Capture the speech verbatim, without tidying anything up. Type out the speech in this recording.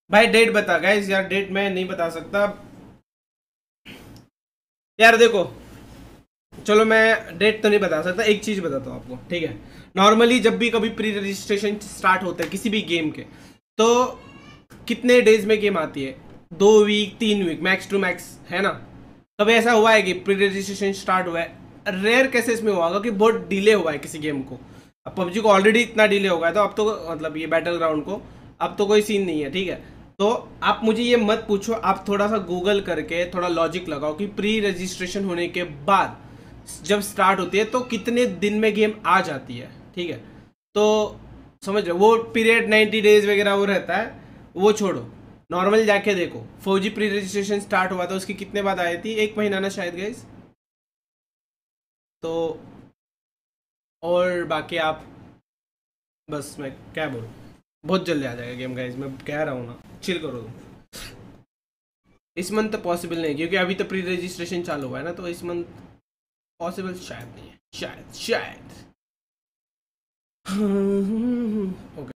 भाई डेट बता गाइस, यार डेट मैं नहीं बता सकता यार। देखो चलो मैं डेट तो नहीं बता सकता, एक चीज बताता हूँ आपको, ठीक है। नॉर्मली जब भी कभी प्री रजिस्ट्रेशन स्टार्ट होता है किसी भी गेम के, तो कितने डेज में गेम आती है? दो वीक, तीन वीक, मैक्स टू मैक्स, है ना। कभी ऐसा हुआ है कि प्री रजिस्ट्रेशन स्टार्ट हुआ है? रेयर केसेस में हुआ होगा कि बहुत डिले हुआ है किसी गेम को। अब पबजी को ऑलरेडी इतना डिले हो गया, तो अब तो मतलब ये बैटल ग्राउंड को अब तो कोई सीन नहीं है, ठीक है। तो आप मुझे ये मत पूछो, आप थोड़ा सा गूगल करके थोड़ा लॉजिक लगाओ कि प्री रजिस्ट्रेशन होने के बाद जब स्टार्ट होती है तो कितने दिन में गेम आ जाती है, ठीक है। तो समझ रहे हो? वो पीरियड नाइन्टी डेज वगैरह वो रहता है, वो छोड़ो। नॉर्मल जाके देखो, फौजी प्री रजिस्ट्रेशन स्टार्ट हुआ था उसकी कितने बाद आई थी? एक महीना ना शायद गाइस। तो और बाकी आप, बस मैं क्या बोलूँ, बहुत जल्दी आ जाएगा गेम गाइस, मैं कह रहा हूँ ना, चिल करो तुम। इस मंथ तो पॉसिबल नहीं, क्योंकि अभी तो प्री रजिस्ट्रेशन चालू हुआ है ना, तो इस मंथ पॉसिबल शायद नहीं है, शायद शायद। ओके।